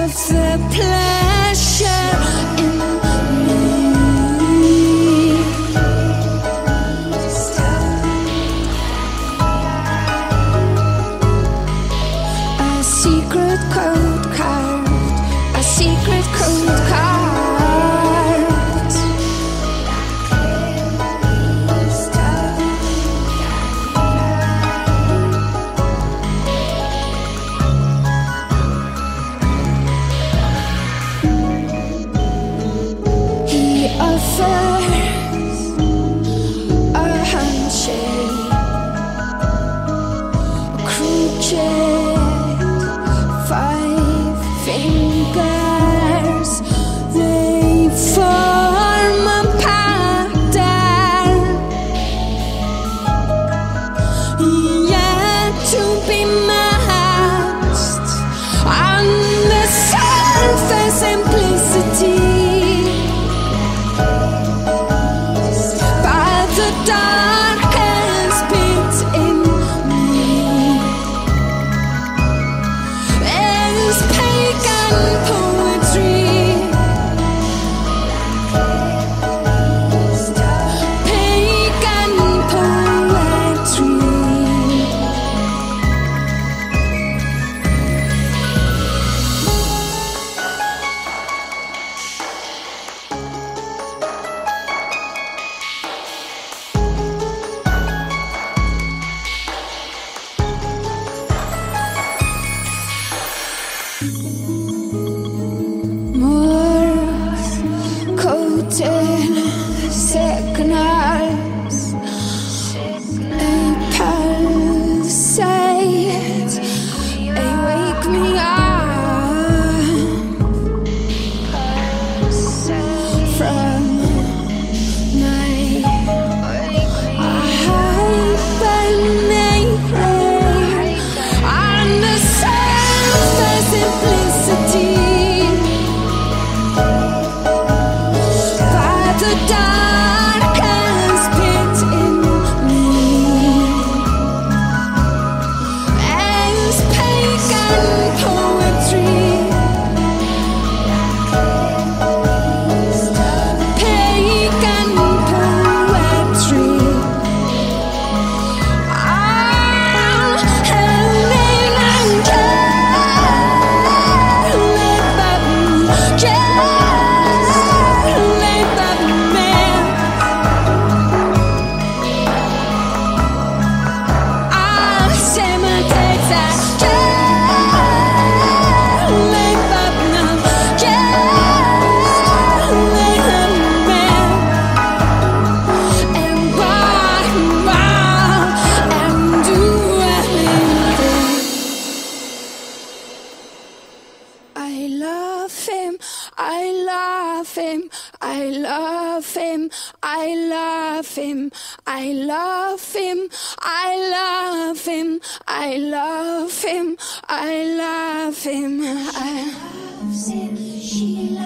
of the pleasure in me. A secret code carved, a secret code carved. Offers a handshake, crooked 5 fingers, they form a pattern, yet to be matched on the surface simplicity. Darkest pit in me is pagan poetry. Pagan poetry. Morse coated signals, they pulsate, they wake me up from my hibernation on the surface simplicity. The darkest pit in me is pagan poetry. Pagan poetry. Helen and I love him, I love him, I love him, I love him, I love him, I love him, I love him, I love him, she